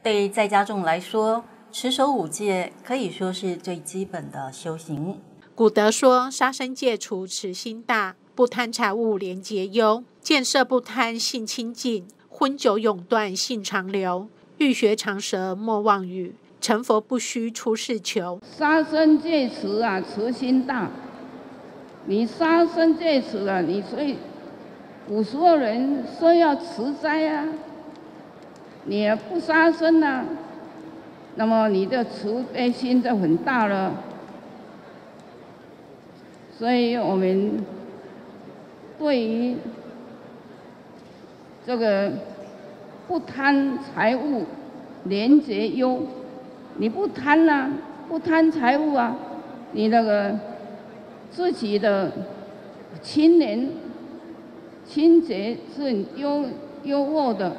对在家众来说，持守五戒可以说是最基本的修行。 古德说：“杀生戒除，持心大；不贪财物，廉洁优；见色不贪，性清净；荤酒永断，性长留；欲学长舌，莫妄语；成佛不须出世求。” 杀生戒持啊，持心大。你杀生戒持了，你所以古时候人说要持斋啊，你也不杀生啊，那么你的慈悲心就很大了。所以我们对于这个不贪财物，廉洁优，你不贪啊，不贪财物啊，你那个自己的清廉、清洁是很优渥的。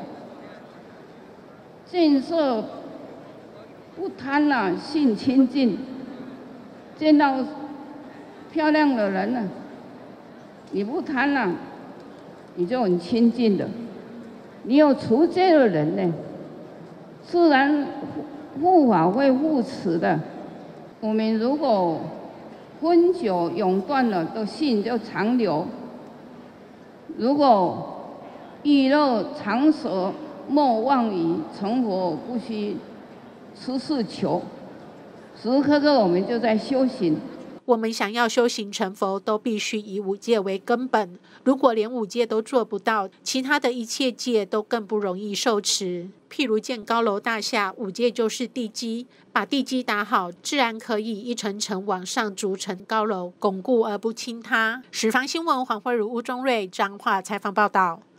见色不贪啊，性清净。见到漂亮的人啊，你不贪啊，你就很清净的。你有除戒的人呢，自然护法会护持的。我们如果荤酒永断了，的性就长留；如果欲乐长舌，莫妄语，成佛不须出世求。时时刻刻我们就在修行。 我们想要修行成佛，都必须以五戒为根本。如果连五戒都做不到，其他的一切戒都更不容易受持。譬如建高楼大厦，五戒就是地基，把地基打好，自然可以一层层往上筑成高楼，巩固而不倾塌。十方新闻黄慧茹、吴宗瑞彰化采访报道。